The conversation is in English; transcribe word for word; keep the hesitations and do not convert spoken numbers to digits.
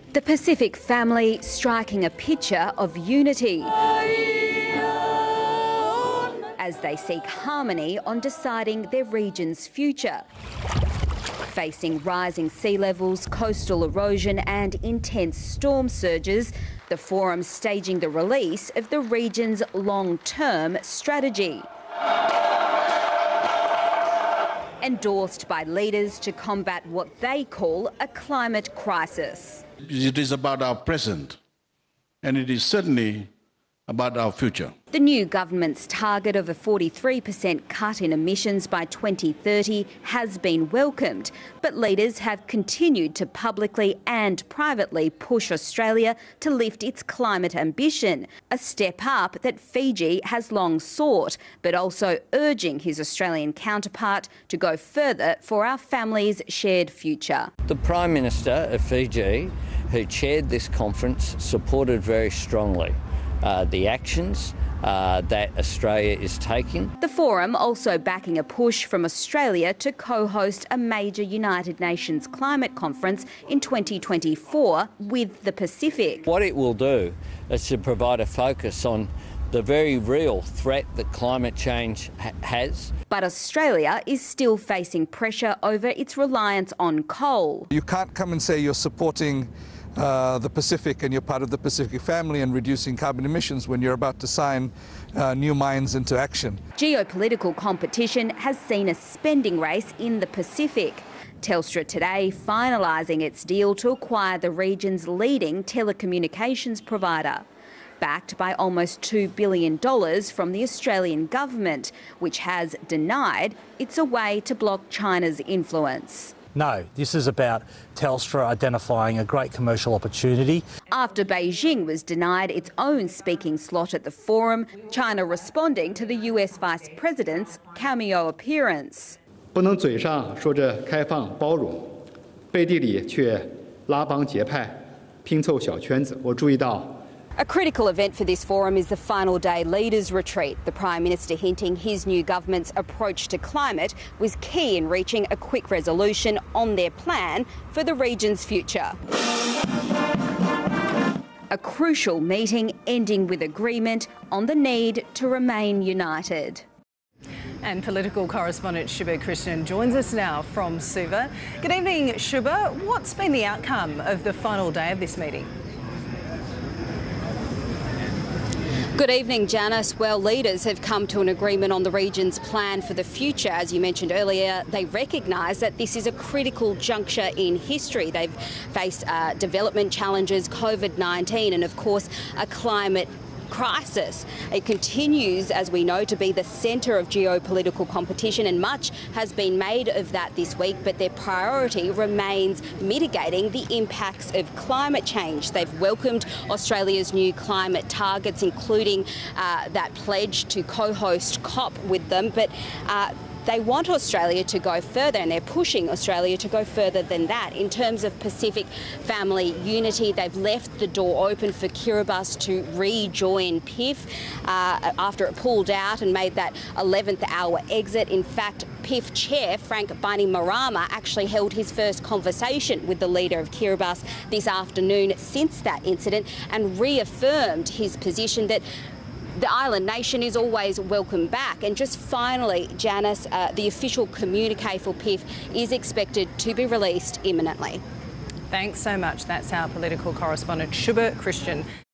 The Pacific family striking a picture of unity as they seek harmony on deciding their region's future. Facing rising sea levels, coastal erosion and intense storm surges, the forum staging the release of the region's long-term strategy. Endorsed by leaders to combat what they call a climate crisis. It is about our present, and it is certainly about our future. The new government's target of a forty-three percent cut in emissions by twenty thirty has been welcomed, but leaders have continued to publicly and privately push Australia to lift its climate ambition, a step up that Fiji has long sought, but also urging his Australian counterpart to go further for our family's shared future. The Prime Minister of Fiji, who chaired this conference, supported very strongly Uh, the actions uh, that Australia is taking. The forum also backing a push from Australia to co-host a major United Nations climate conference in twenty twenty-four with the Pacific. What it will do is to provide a focus on the very real threat that climate change ha has. But Australia is still facing pressure over its reliance on coal. You can't come and say you're supporting Uh, the Pacific and you're part of the Pacific family and reducing carbon emissions when you're about to sign uh, new mines into action. Geopolitical competition has seen a spending race in the Pacific. Telstra today finalising its deal to acquire the region's leading telecommunications provider, backed by almost two billion dollars from the Australian government, which has denied it's a way to block China's influence. No, this is about Telstra identifying a great commercial opportunity. After Beijing was denied its own speaking slot at the forum, China responding to the U S Vice President's cameo appearance. 不能嘴上说着开放包容，背地里却拉帮结派，拼凑小圈子。我注意到。 A critical event for this forum is the final day leaders retreat. The Prime Minister hinting his new government's approach to climate was key in reaching a quick resolution on their plan for the region's future. A crucial meeting ending with agreement on the need to remain united. And political correspondent Shuba Krishnan joins us now from Suva. Good evening, Shuba. What's been the outcome of the final day of this meeting? Good evening, Janice. Well, leaders have come to an agreement on the region's plan for the future. As you mentioned earlier, they recognise that this is a critical juncture in history. They've faced uh, development challenges, COVID nineteen and, of course, a climate crisis. It continues, as we know, to be the centre of geopolitical competition, and much has been made of that this week, but their priority remains mitigating the impacts of climate change. They've welcomed Australia's new climate targets, including uh, that pledge to co-host COP with them, but uh, they want Australia to go further, and they're pushing Australia to go further than that. In terms of Pacific family unity, they've left the door open for Kiribati to rejoin P I F uh, after it pulled out and made that eleventh hour exit. In fact, P I F chair Frank Bainimarama actually held his first conversation with the leader of Kiribati this afternoon since that incident and reaffirmed his position that the island nation is always welcome back. And just finally, Janice, uh, the official communique for P I F is expected to be released imminently. Thanks so much. That's our political correspondent, Shuba Krishnan.